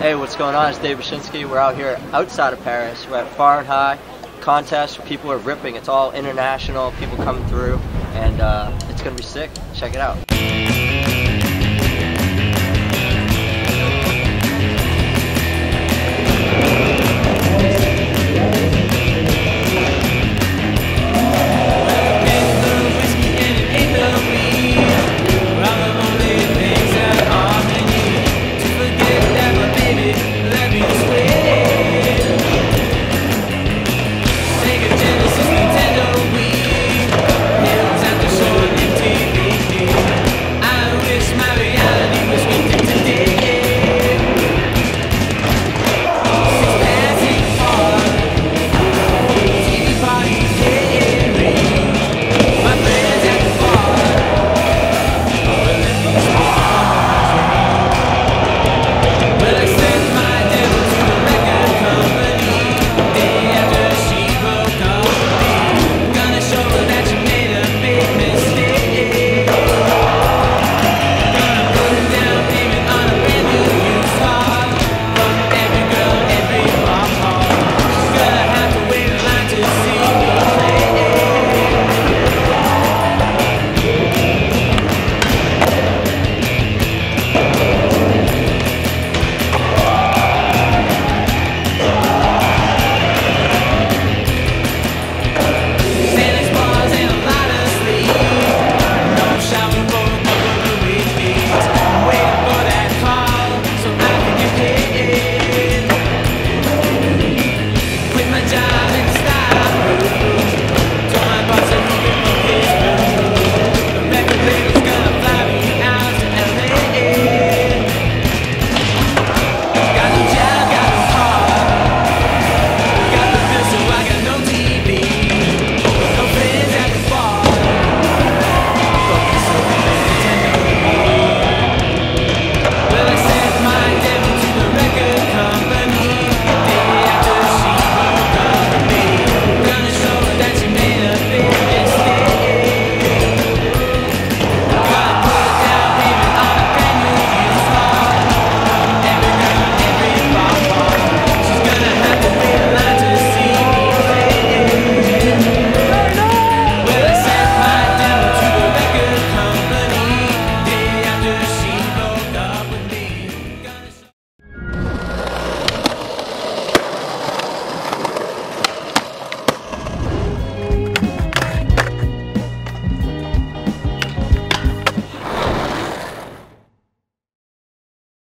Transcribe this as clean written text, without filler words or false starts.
Hey, what's going on? It's Dave Bashinsky. We're out here outside of Paris. We're at Far and High contest. People are ripping. It's all international. People coming through, and it's gonna be sick. Check it out.